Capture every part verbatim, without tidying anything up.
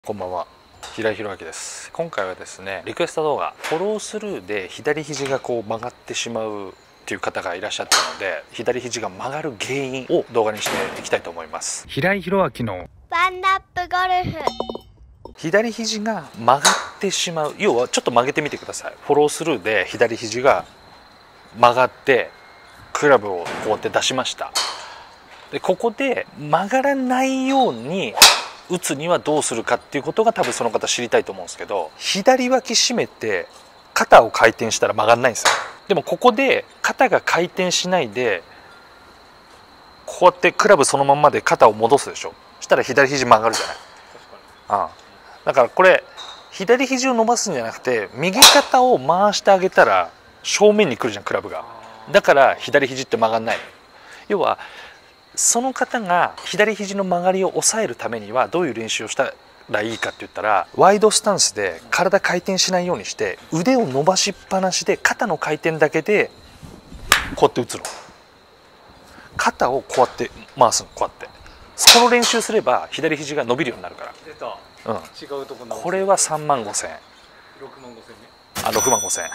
こんばんは、平井宏明です。今回はですね、リクエスト動画フォロースルーで左肘がこう曲がってしまうっていう方がいらっしゃったので、左肘が曲がる原因を動画にしていきたいと思います。平井宏明のワンナップゴルフ。 左肘が曲がってしまう、要はちょっと曲げてみてください。フォロースルーで左肘が曲がってクラブをこうやって出しました。でここで曲がらないように打つにはどうするかっていうことが多分その方知りたいと思うんですけど、左脇締めて肩を回転したら曲がらないんですよ。でもここで肩が回転しないでこうやってクラブそのまんまで肩を戻すでしょ。したら左肘曲がるじゃない。ああ、だからこれ左肘を伸ばすんじゃなくて右肩を回してあげたら正面に来るじゃん、クラブが。だから左肘って曲がんないの。要はその方が左肘の曲がりを抑えるためにはどういう練習をしたらいいかって言ったら、ワイドスタンスで体回転しないようにして腕を伸ばしっぱなしで肩の回転だけでこうやって打つの。肩をこうやって回すの。こうやってこの練習すれば左肘が伸びるようになるから。 出た、 うん、 違うとこ直す。 これはさんまんごせんえん、 ろくまんごせんね。 あ、ろくまんごせんえん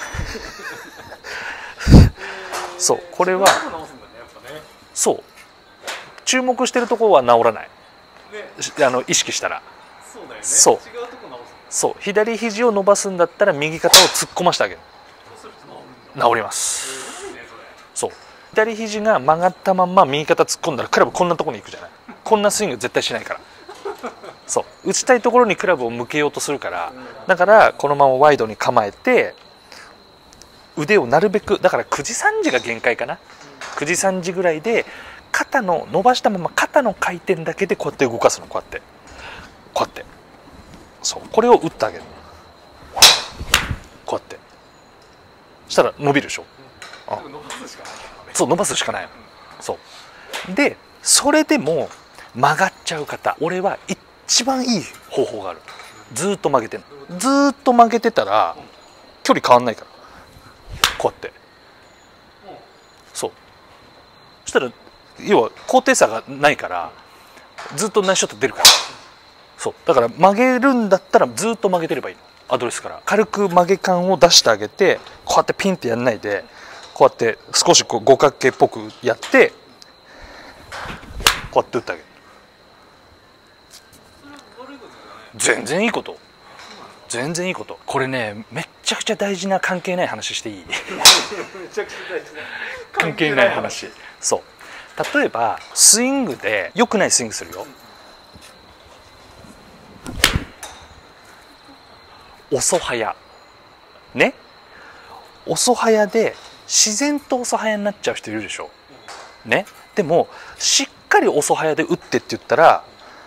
そう、これは違うとこ直すんだね、やっぱね。 そう注目してるところは治らない、 ね、 あの意識したら。 そうだよね。 そう違うとこ直す。 そう、左肘を伸ばすんだったら右肩を突っ込ましてあげる。 そうすると治るんだ。 治ります。 すごいね、 そう、左肘が曲がったまんま右肩突っ込んだらクラブこんなところに行くじゃない。こんなスイング絶対しないから。そう打ちたいところにクラブを向けようとするから。だからこのままワイドに構えて腕をなるべく、だからくじさんじが限界かな。くじさんじぐらいで肩の伸ばしたまま肩の回転だけでこうやって動かすの。こうやってこうやってそうこれを打ってあげる。こうやってしたら伸びるでしょ。あ、 伸ばすしかないからね。 そう伸ばすしかないの。そうでそれでも曲がっちゃう方、俺は一番いい方法がある。ずーっと曲げてんの。ずーっと曲げてたら距離変わんないから。こうやってそうそしたら要は高低差がないからずっとナイスショット出るから。そうだから曲げるんだったらずっと曲げてればいいの。アドレスから軽く曲げ感を出してあげて、こうやってピンってやんないでこうやって少しこう五角形っぽくやってこうやって打ってあげる。全然いいこと、全然いいこと。これねめっちゃくちゃ大事な関係ない話していい？ めちゃくちゃ大事な関係ない話。そう例えばスイングで良くないスイングするよ。遅早ね、遅早で自然と遅早になっちゃう人いるでしょね。でもしっかり遅早で打ってって言ったら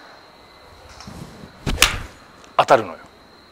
当たるのよ。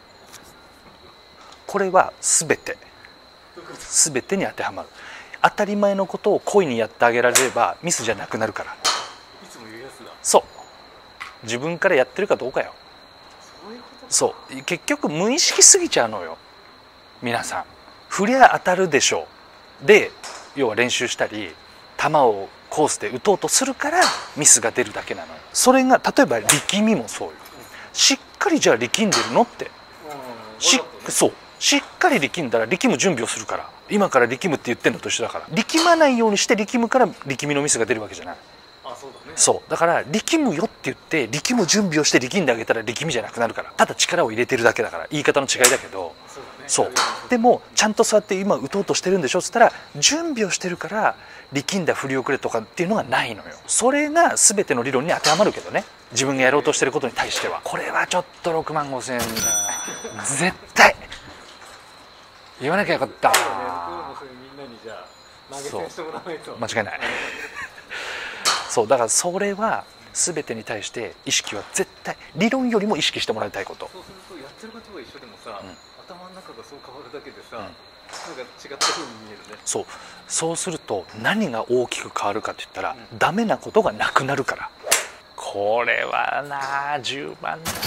これは全て全てに当てはまる。当たり前のことを故意にやってあげられればミスじゃなくなるから。 いつも言うやつだ。 そう自分からやってるかどうかよ。 そういうこと。 そう結局無意識すぎちゃうのよ皆さん。振りゃ当たるでしょうで要は練習したり球をコースで打とうとするからミスが出るだけなのよ。それが例えば力みもそうよ。しっかりじゃあ力んでるのってしそうしっかり力んだら力む準備をするから。今から力むって言ってんのと一緒だから。力まないようにして力むから力みのミスが出るわけじゃない。 あ、そうだね。 そうだから力むよって言って力む準備をして力んであげたら力みじゃなくなるから。ただ力を入れてるだけだから。言い方の違いだけど。 そうだね。 そうでもちゃんとそうやって今打とうとしてるんでしょっつったら準備をしてるから力んだ振り遅れとかっていうのがないのよ。それが全ての理論に当てはまるけどね、自分がやろうとしてることに対しては。これはちょっとろくまんごせんえんだ絶対言わなきゃよかった。 みんなにじゃあ投げ銭してもらわないと。 間違いないそうだからそれは全てに対して意識は絶対理論よりも意識してもらいたいこと。 そうするとやってることが一緒でもさ、 うん、 頭の中がそう変わるだけでさ、 うん、 なんか違った風に見えるね。 そうそうすると何が大きく変わるかって言ったら、うん、ダメなことがなくなるから。これはなじゅうまんだな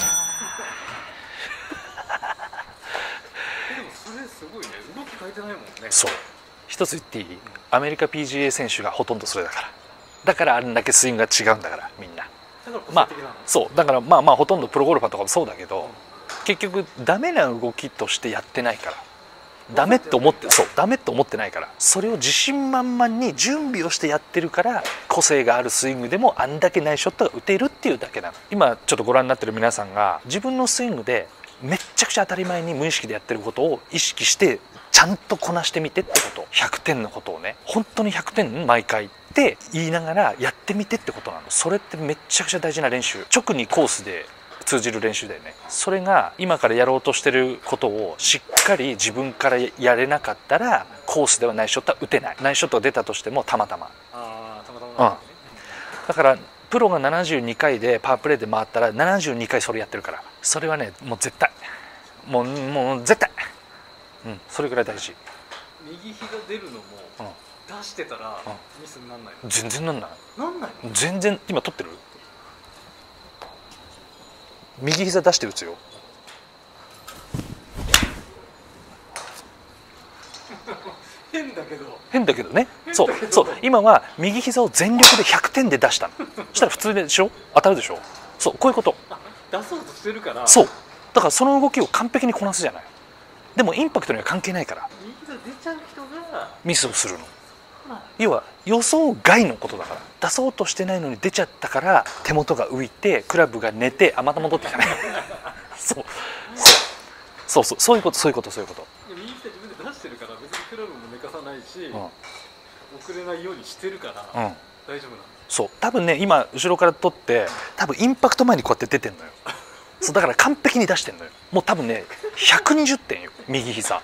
でもそれすごいね。動き変えてないもんね。 そう一つ言っていい？アメリカ ピージーエー 選手がほとんどそれだから。だからあれだけスイングが違うんだからみんな。 だから個まあ性的なの。 そうだからまあまあほとんどプロゴルファーとかもそうだけど、 結局ダメな動きとしてやってないから、ダメって思って、そうダメって思ってないから、それを自信満々に準備をしてやってるから、個性があるスイングでもあんだけナイスショットが打てるっていうだけなの。今ちょっとご覧になってる皆さんが自分のスイングでめっちゃくちゃ当たり前に無意識でやってることを意識してちゃんとこなしてみてってこと。ひゃくてんのことをね、本当にひゃくてん毎回って言いながらやってみてってことなの。それってめっちゃくちゃ大事な練習、直にコースで通じる練習だよね。それが今からやろうとしてることをしっかり自分からやれなかったら、コースではナイスショットは打てない。ナイスショットが出たとしてもたまたま、 ああたまたまなんだね、 うん、だからプロがななじゅうにかいでパワープレーで回ったらななじゅうにかいそれやってるから、それはねもう絶対もうもう絶対、うん、それぐらい大事。 右膝出るのも、 うん、 出してたらミスになんないの？ 全然なんない。 なんないの？ 全然。今取ってる？右膝出して打つよ。 変だけど変だけどね。そうそう、今は右膝を全力でひゃくてんで出したの。そしたら普通でしょ、当たるでしょ。そう、こういうこと。 出そうとしてるから。 そうだからその動きを完璧にこなすじゃない。でもインパクトには関係ないから、 右膝出ちゃう人がミスをするの。要は予想外のことだから、出そうとしてないのに出ちゃったから手元が浮いてクラブが寝て、あまた戻ってきたねそうそうそうそうそういうことそういうことそういうこと。 右膝自分で出してるから別にクラブも寝かさないし、 うん、 遅れないようにしてるから、 うん、 大丈夫なの。 そう多分ね、今後ろから撮って多分インパクト前にこうやって出てんのよそうだから完璧に出してんのよ。もう多分ねひゃくにじゅってんよ右膝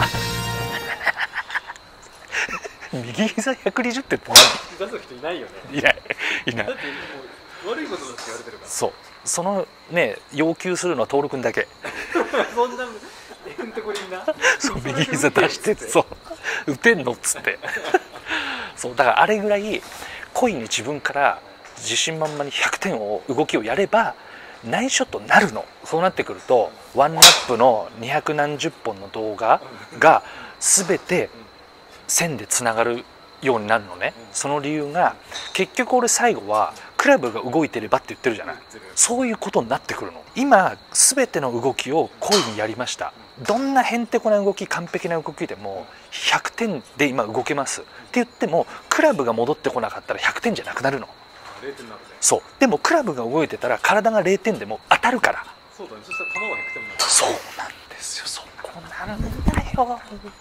右膝ひゃくにじゅってんって出す人いないよね。 何？いないいない。 だってもう悪いことだって言われてるから。 そうそのね要求するのは徹君だけそんなえんとこりんなそう右膝出してってそう打てんのっつってそうだからあれぐらい故意に自分から自信満々にひゃくてんを動きをやればナイスショットになるの。そうなってくるとワンナップのにひゃくなんじゅっぽんの動画が全て線でつながるようになるのね。その理由が結局俺最後はクラブが動いてればって言ってるじゃない。そういうことになってくるの。今全ての動きを故意にやりました。どんなへんてこな動き完璧な動きでもひゃくてんで今動けますって言っても、クラブが戻ってこなかったらひゃくてんじゃなくなるの。 れいてんなのね。 そうでもクラブが動いてたら体がれいてんでも当たるから。 そうだね。そしたら球はひゃくてんになる。 そうなんですよ。そこなんだよ。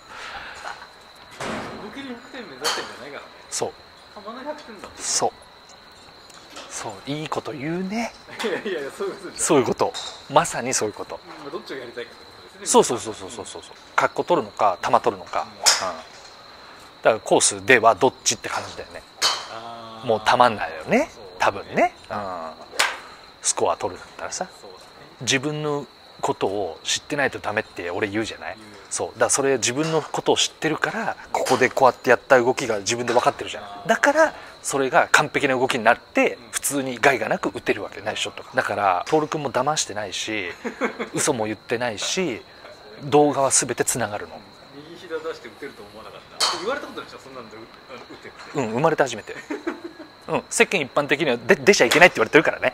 動きにひゃくてん目指してんじゃないからね。 そう球のひゃくてんだもん。 そうそういいこと言うね。 いやいやいや、そういうことでしょ。 そういうこと、まさにそういうこと。 まあどっちをやりたいかってことですね。 そうそうそうそうそうそう。カッコ取るのか球取るのか、うん、だからコースではどっちって感じだよね。 あーもうたまんないよね多分ね、 ううん、スコア取るんだったらさ、 そうだね。 自分のことを知ってないとダメって俺言うじゃない。 言うそうだからそれ自分のことを知ってるからここでこうやってやった動きが自分で分かってるじゃん。だからそれが完璧な動きになって普通に害がなく打てるわけ。ナイスショットが。だから徹君も騙してないし嘘も言ってないし、動画は全てつながるの。 右膝出して打てると思わなかった。言われたことないでしょ、そんなんで打あの打ってって。 うん生まれて初めてうん世間一般的にはで出ちゃいけないって言われてるからね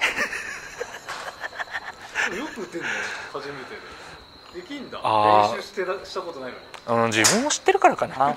よく打てんの初めてで。できんだ。 あー練習してらしたことないのに。 うん自分を知ってるからかな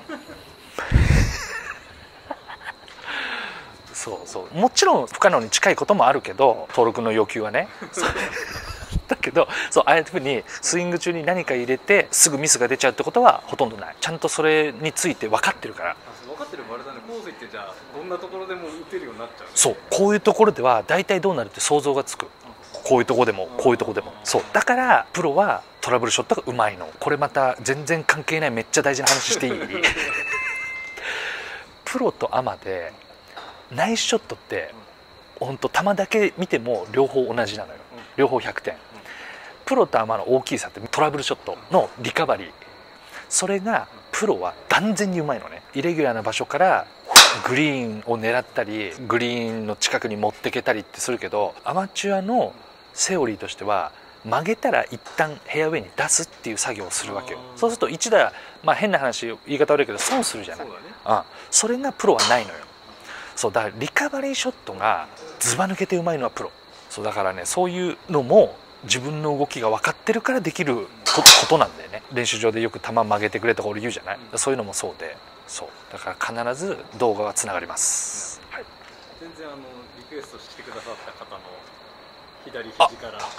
そうそうもちろん不可能に近いこともあるけど、登録の要求はねだけどそうああいうふうにスイング中に何か入れてすぐミスが出ちゃうってことはほとんどない。ちゃんとそれについて分かってるから。 あ、そう分かってるもあれだね。コース行ってじゃあどんなところでも打てるようになっちゃう、ね。 そうこういうところでは大体どうなるって想像がつく。こういうところでもこういうところでも。そうだからプロはトラブルショットがうまいの。これまた全然関係ないめっちゃ大事な話していいプロとアマでナイスショットって本当球だけ見ても両方同じなのよ。両方ひゃくてん。プロとアマの大きい差ってトラブルショットのリカバリー。それがプロは断然にうまいのね。イレギュラーな場所からグリーンを狙ったりグリーンの近くに持ってけたりってするけど、アマチュアのセオリーとしては曲げたら一旦フェアウェイに出すっていう作業をするわけよ。そうすると一打、まあ変な話言い方悪いけど損するじゃない。 そうだね。 あそれがプロはないのよ。そうだからリカバリーショットがずば抜けてうまいのはプロ。そうだからねそういうのも自分の動きが分かってるからできることなんだよね。練習場でよく球曲げてくれとか俺言うじゃない、うん、そういうのもそうで、そうだから必ず動画はつながります、はい、 全然あのリクエストしてくださった方の左肘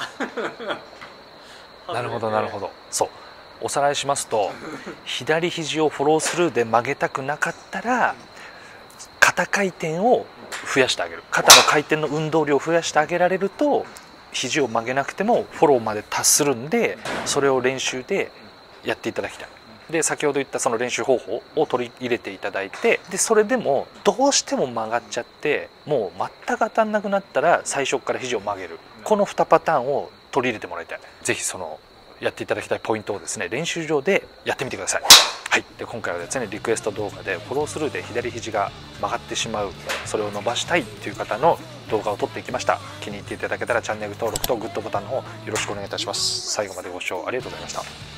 からなるほどなるほど。そうおさらいしますと左肘をフォロースルーで曲げたくなかったら肩回転を増やしてあげる、肩の回転の運動量を増やしてあげられると肘を曲げなくてもフォローまで達するんで、それを練習でやっていただきたい。で先ほど言ったその練習方法を取り入れていただいて、でそれでもどうしても曲がっちゃってもう全く当たんなくなったら最初から肘を曲げる、このにパターンを取り入れてもらいたい。ぜひそのやっていただきたいポイントをですね練習場でやってみてください。はい、で今回はですねリクエスト動画でフォロースルーで左肘が曲がってしまう、それを伸ばしたいという方の動画を撮っていきました。気に入っていただけたらチャンネル登録とグッドボタンの方よろしくお願いいたします。最後までご視聴ありがとうございました。